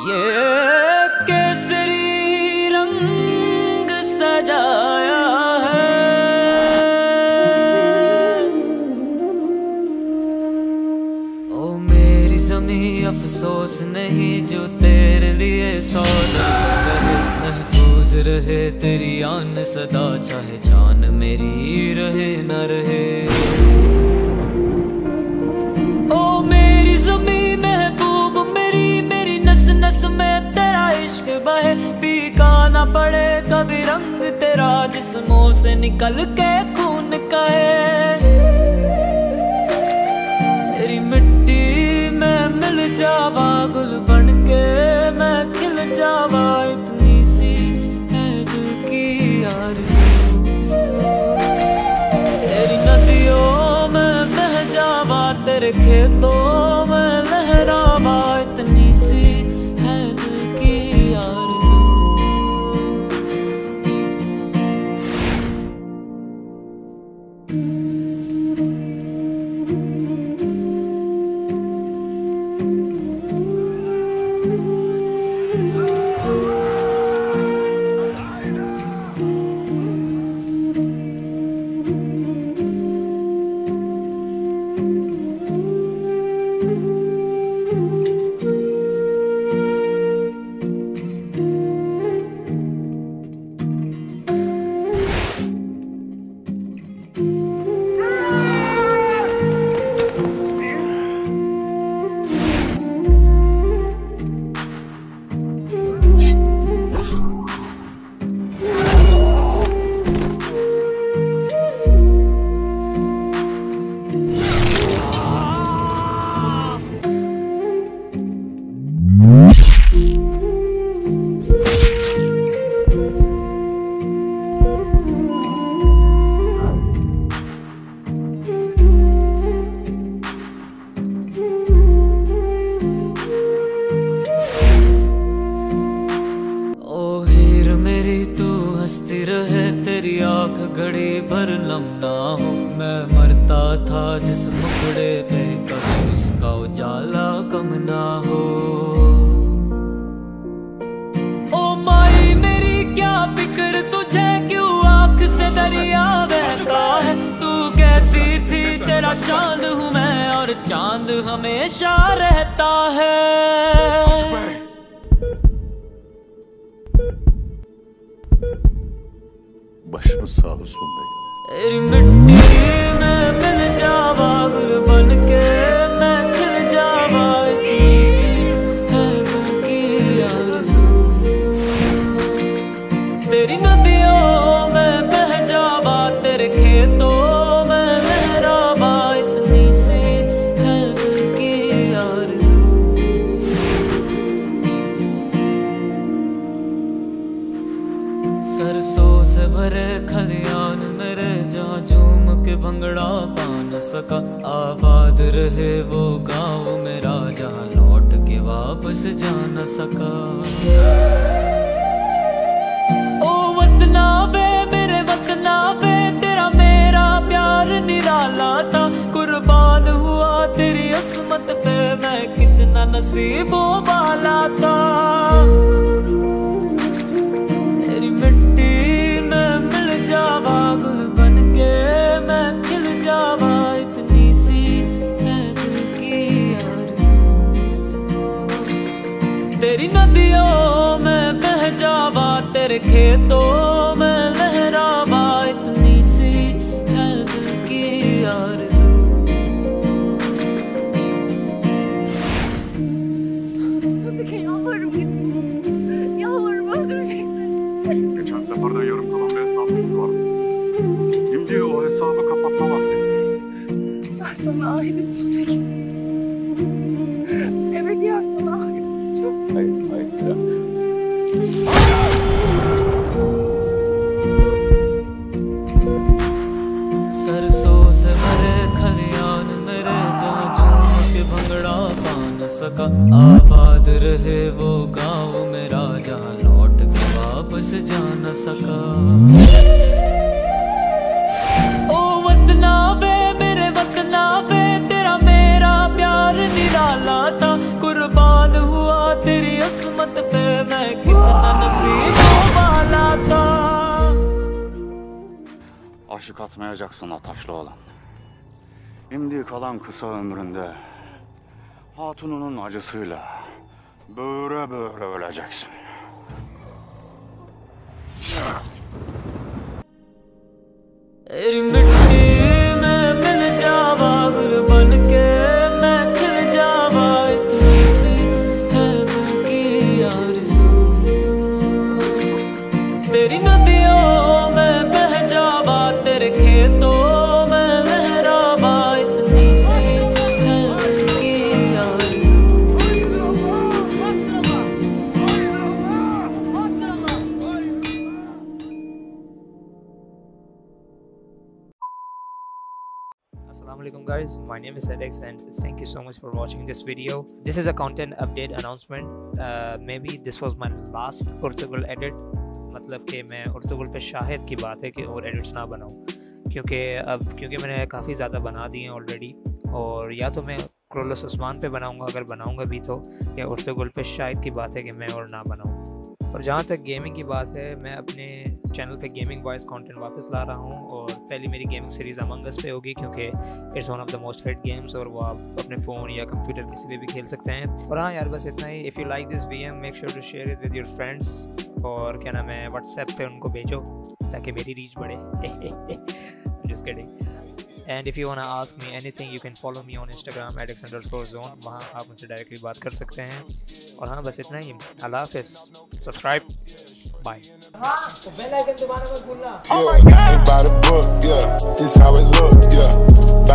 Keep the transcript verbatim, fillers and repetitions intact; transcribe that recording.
ये केसरी रंग सजाया है, ओ मेरी ज़मीं अफसोस नहीं जो तेरे लिए सौ दर्द सहे। महफूज रहे तेरी आन सदा, चाहे जान मेरी रहे न रहे। ओ मेरी ज़मीं महबूब मेरी, मेरी नस नस में तेरा इश्क बहे। फीका ना पड़े कभी रंग तेरा, जिस्मों से निकल के खून का है। तेरी मिट्टी में मिल जावा गुल बन के, मैं खिल जावा इतनी सी है दिल की आरज़ू। तेरी नदियों में बह जावा, तेरे खेतों में लहरावा इतनी सी है दिल की आरज़ू। तेरी आँख घड़ी भर नम ना हो, मैं मरता था जिस मुखड़े पे कभी उसका उजाला कम ना हो। ओ माई मेरी क्या फिक्र तुझे, क्यों आँख से दरिया बहता है। तू कहती थी तेरा चांद हूँ मैं, और चांद हमेशा रहता है। बशम साहस तेरी मिट्टी में मिल जावा गुल बन के, मैं खिल जावा इतनी सी है दिल की आरज़ू। तेरी नदियों में बह जावा, तेरे खेतों में लहरावा इतनी सी है दिल की आरज़ू। सरसों से भरे खलियान मेरे, जहाँ झूम के भंगड़ा पा न सका। आबाद रहे वो गाँव मेरा, जहाँ लौट के वापस जा न सका। ओ वतना बे मेरे वतना बे, तेरा मेरा प्यार निराला था। कुर्बान हुआ तेरी अस्मत पे, मैं कितना नसीबों वाला था। तेरी मिट्टी में मिल जावा गुल बन के, मैं खिल जावा इतनी सी है दिल की आरज़ू। तेरी नदियों में बह जावा, तेरे खेतों में लहरावा इतनी सी है दिल की आरज़ू। Geçen sefer de yarım kalan bir hesabımız vardı. Şimdi o hesabı kapatma vakti. Ben sana aidim Tutekin. Evet ya, sana aidim. Çok... Hayır, hayır ya. सरसों से भरे खलियान मेरे, जहाँ झूम के भंगड़ा पा न सका। आबाद रहे वो गाँव मेरा, जहाँ लौट के वापस जा न सका। ओ वतना बे मेरे वतना बे, तेरा मेरा प्यार निराला था। कुर्बान हुआ तेरी असमत पे, मैं कितना नसीबों वाला था. Aşık atmayacaksın ataşlı olan. Şimdi kalan kısa ömründe hatununun acısıyla böğre böğre öleceksin. तेरी मिट्टी में मिल जावा, गुल बन के मैं खिल जावा, इतनी सी है दिल की आरज़ू. तेरी नदियों में बह जावा, तेरे खेतों में लहरावा, इतनी सी है दिल की आरज़ू. Assalamualaikum guys, my name is Alex and thank you so much for watching this video. This is a content update announcement. uh, maybe this was my last Urtugul edit. मतलब कि मैं उर्तुगुल पे शाहिद की बात है कि और एडिट्स ना बनाऊं, क्योंकि अब क्योंकि मैंने काफ़ी ज़्यादा बना दिए हैं ऑलरेडी. और या तो मैं क्रोलस उस्मान पे बनाऊंगा, अगर बनाऊंगा भी तो, या उर्तुगुल पे शाहिद की बात है कि मैं और ना बनाऊं. और जहाँ तक गेमिंग की बात है, मैं अपने चैनल पे गेमिंग वॉइस कंटेंट वापस ला रहा हूँ. और पहली मेरी गेमिंग सीरीज़ अमंग अस पे होगी, क्योंकि it's one of the most hit games और वो आप अपने फ़ोन या कंप्यूटर किसी पे भी खेल सकते हैं. और हाँ यार, बस इतना ही. If you like this we um, make sure to share it with your friends. और क्या नाम है, व्हाट्सएप पे उनको भेजो ताकि मेरी रीच बढ़े. Just kidding. And if you want to ask me anything, you can follow me on Instagram Alex underscore Jon. वहाँ आप मुझसे डायरेक्टली बात कर सकते हैं. और हाँ, बस इतना ही. अल्लाह हाफ़िज़. Subscribe. Bye. Yeah, ain't by the book, yeah. This how it look, yeah.